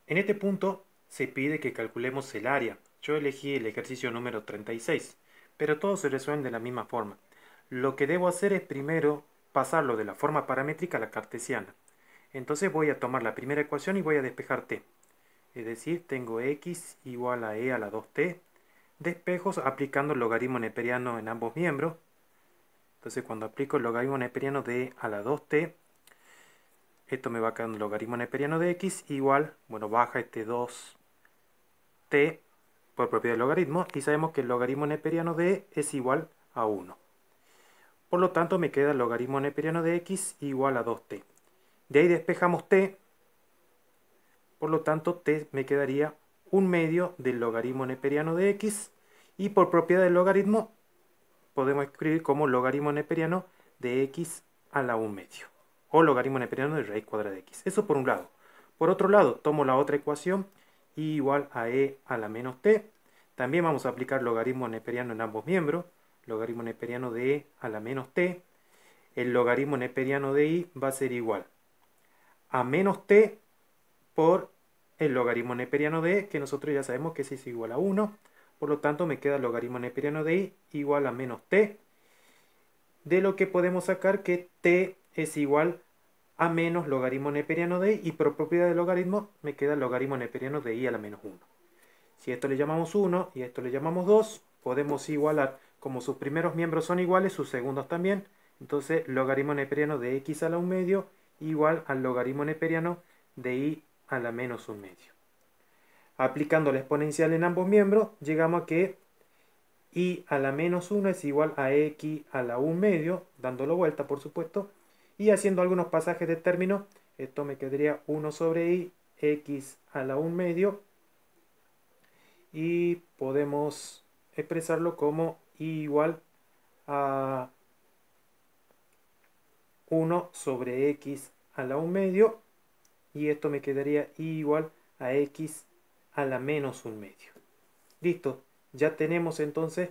En este punto se pide que calculemos el área. Yo elegí el ejercicio número 36, pero todos se resuelven de la misma forma. Lo que debo hacer es primero pasarlo de la forma paramétrica a la cartesiana. Entonces voy a tomar la primera ecuación y voy a despejar t. Es decir, tengo x igual a e a la 2t. Despejos aplicando el logaritmo neperiano en ambos miembros. Entonces cuando aplico el logaritmo neperiano de e a la 2t, esto me va quedando el logaritmo neperiano de x igual, bueno, baja este 2t por propiedad del logaritmo, y sabemos que el logaritmo neperiano de e es igual a 1. Por lo tanto me queda el logaritmo neperiano de x igual a 2t. De ahí despejamos t, por lo tanto t me quedaría 1/2 del logaritmo neperiano de x, y por propiedad del logaritmo podemos escribir como logaritmo neperiano de x a la 1/2, o logaritmo neperiano de raíz cuadrada de x. Eso por un lado. Por otro lado, tomo la otra ecuación, y igual a e a la menos t. También vamos a aplicar logaritmo neperiano en ambos miembros, logaritmo neperiano de e a la menos t. El logaritmo neperiano de i va a ser igual a menos t por el logaritmo neperiano de e, que nosotros ya sabemos que es igual a 1. Por lo tanto, me queda el logaritmo neperiano de i igual a menos t, de lo que podemos sacar que t es igual a menos logaritmo neperiano de i, y por propiedad del logaritmo me queda el logaritmo neperiano de i a la menos 1. Si a esto le llamamos 1 y a esto le llamamos 2, podemos igualar, como sus primeros miembros son iguales, sus segundos también. Entonces, logaritmo neperiano de x a la 1/2 igual al logaritmo neperiano de i a la menos 1/2. Aplicando la exponencial en ambos miembros, llegamos a que i a la menos 1 es igual a x a la 1/2, dándolo vuelta por supuesto, y haciendo algunos pasajes de términos, esto me quedaría 1 sobre i, x a la 1/2, y podemos expresarlo como i igual a 1 sobre x a la 1/2, y esto me quedaría i igual a x a la menos 1/2. Listo, ya tenemos entonces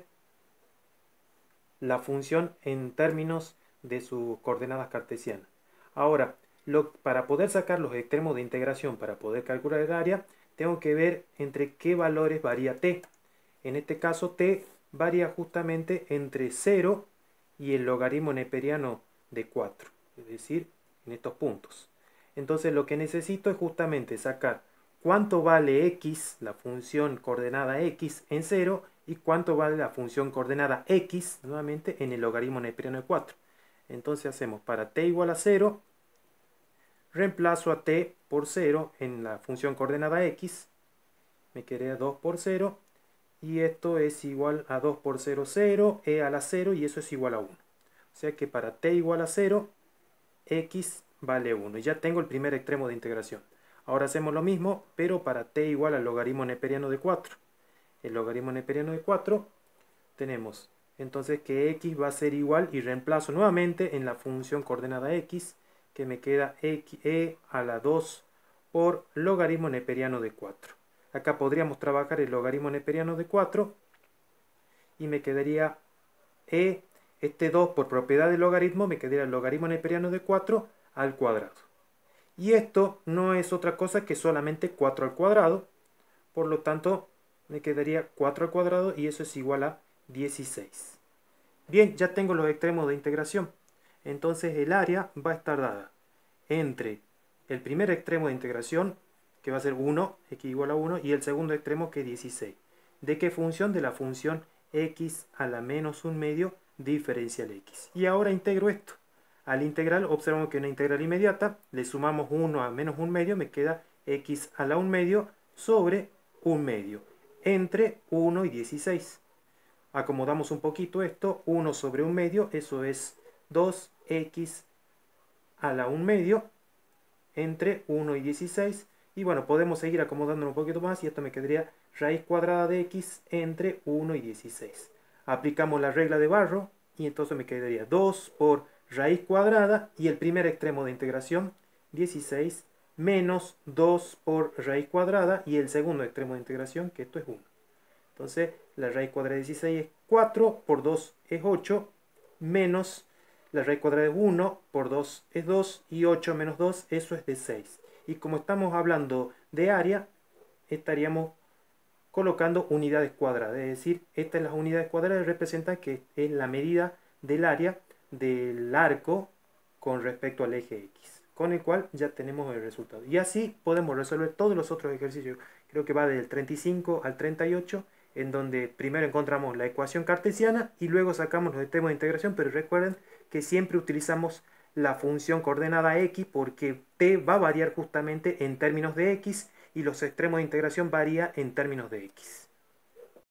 la función en términos de sus coordenadas cartesianas. Ahora, para poder sacar los extremos de integración, para poder calcular el área, tengo que ver entre qué valores varía t. En este caso, t varía justamente entre 0 y el logaritmo neperiano de 4, es decir, en estos puntos. Entonces, lo que necesito es justamente sacar cuánto vale x, la función coordenada x, en 0, y cuánto vale la función coordenada x, nuevamente, en el logaritmo neperiano de 4. Entonces hacemos para t igual a 0, reemplazo a t por 0 en la función coordenada x, me quedaría 2 por 0, y esto es igual a 2 por 0, 0, e a la 0, y eso es igual a 1. O sea que para t igual a 0, x vale 1. Y ya tengo el primer extremo de integración. Ahora hacemos lo mismo, pero para t igual al logaritmo neperiano de 4. El logaritmo neperiano de 4, tenemos entonces que x va a ser igual, y reemplazo nuevamente en la función coordenada x, que me queda e a la 2 por logaritmo neperiano de 4. Acá podríamos trabajar el logaritmo neperiano de 4, y me quedaría este 2 por propiedad del logaritmo, me quedaría el logaritmo neperiano de 4 al cuadrado. Y esto no es otra cosa que solamente 4 al cuadrado, por lo tanto me quedaría 4 al cuadrado, y eso es igual a 16. Bien, ya tengo los extremos de integración. Entonces el área va a estar dada entre el primer extremo de integración, que va a ser 1, x igual a 1, y el segundo extremo, que es 16. ¿De qué función? De la función x a la menos 1/2 diferencial x. Y ahora integro esto. Al integral, observamos que es una integral inmediata, le sumamos 1 a menos 1/2, me queda x a la 1/2 sobre 1/2, entre 1 y 16. Acomodamos un poquito esto, 1 sobre 1/2, eso es 2x a la 1/2, entre 1 y 16. Y bueno, podemos seguir acomodando un poquito más, y esto me quedaría raíz cuadrada de x entre 1 y 16. Aplicamos la regla de Barrow, y entonces me quedaría 2 por raíz cuadrada, y el primer extremo de integración, 16, menos 2 por raíz cuadrada, y el segundo extremo de integración, que esto es 1. Entonces, la raíz cuadrada de 16 es 4, por 2 es 8, menos la raíz cuadrada de 1 por 2 es 2, y 8 menos 2, eso es de 6. y como estamos hablando de área, estaríamos colocando unidades cuadradas, es decir, estas las unidades cuadradas representan que es la medida del área del arco con respecto al eje X, con el cual ya tenemos el resultado. Y así podemos resolver todos los otros ejercicios. Creo que va del 35 al 38, en donde primero encontramos la ecuación cartesiana y luego sacamos los extremos de integración, pero recuerden que siempre utilizamos la función coordenada X porque t va a variar justamente en términos de X y los extremos de integración varía en términos de X.